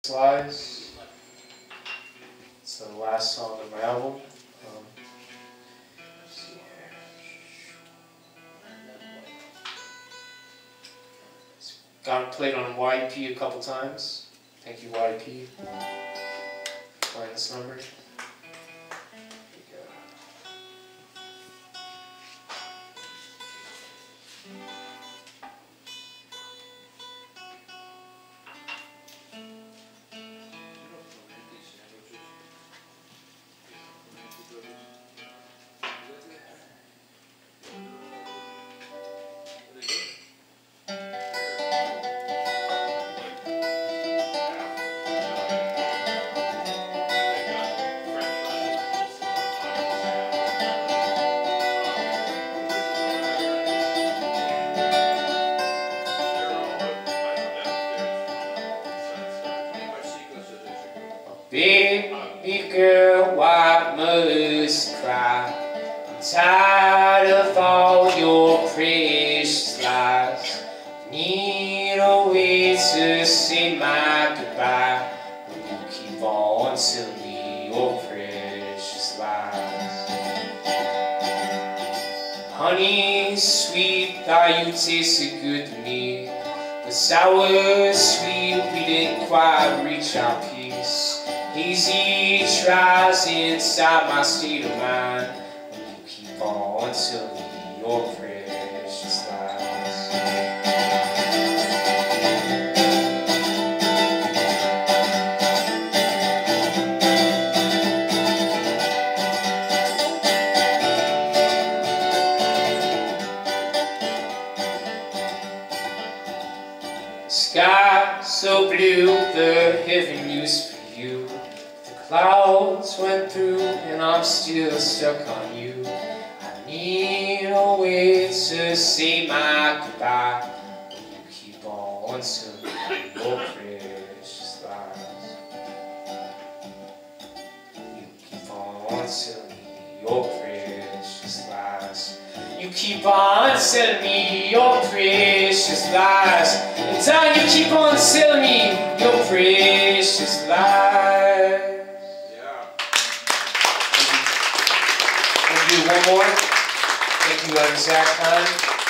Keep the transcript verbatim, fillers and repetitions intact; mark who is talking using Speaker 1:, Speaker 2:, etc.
Speaker 1: Lies. It's the last song of my album. Um, let's see here. It's got played on Y E P a couple times. Thank you, Y E P, for playing this number. Baby girl, why must you cry? I'm tired of all your precious lies. Need a way to say my goodbye. Will you keep on telling me your precious lies? Honey, sweet, thought you tasted good to me, but sour, sweet, we didn't quite reach our peace. Hazy tries inside my state of mind. Will you keep on telling me your precious lies? Sky so blue, the heaven used for you. Clouds went through and I'm still stuck on you. I need a way to say my goodbye. Will you keep on telling me your precious lies? You keep on telling me your precious lies. You keep on telling me your precious lies. And time you keep on telling me your precious lies. Do one more. Thank you, Zach Khan.